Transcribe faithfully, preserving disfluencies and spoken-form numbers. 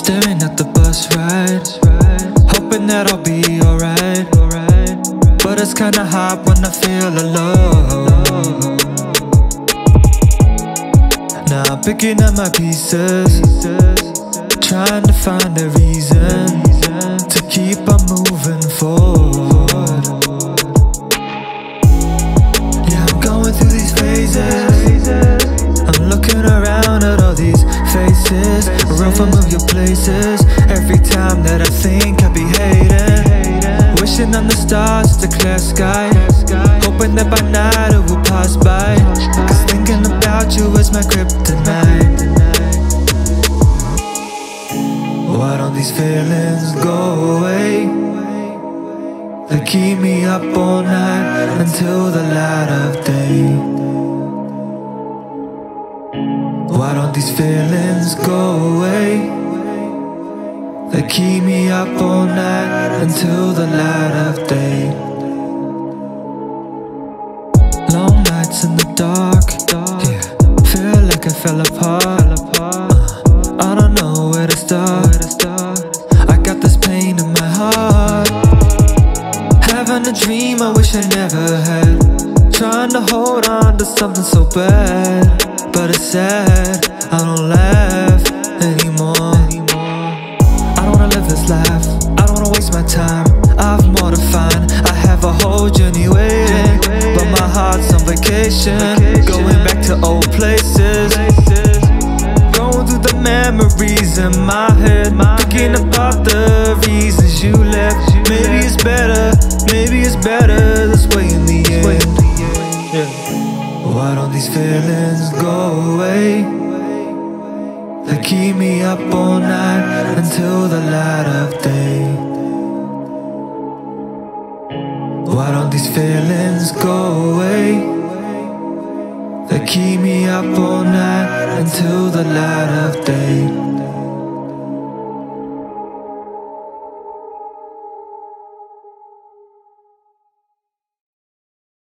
staring at the bus ride, hoping that I'll be alright. But it's kinda hot when I feel alone. Now I'm picking up my pieces, trying to find a reason to keep on moving forward. Yeah, I'm going through these phases. I'm looking around at all these faces, real familiar places. Every time that I think I'd be hating, wishing on the stars, the clear sky, hoping that by night it will pass by. Cause thinking about you is my kryptonite. Why don't these feelings go away? They keep me up all night until the light of day. Why don't these feelings go away? They keep me up all night until the light of day. Long nights in the dark, yeah. Feel like I fell apart. uh, I don't know where to start. I got this pain in my heart, having a dream I wish I never had, trying to hold on to something so bad. But it's sad, I don't laugh anymore. I don't wanna live this life, I don't wanna waste my time. I've more to find, I have a whole journey waiting, but my heart's on vacation, going back to old places, going through the memories in my head, thinking about the reasons you left. Maybe it's better, maybe it's better this way in the end. Why don't these feelings go away? They keep me up all night until the light of day. Why don't these feelings go away? They keep me up all night until the light of day.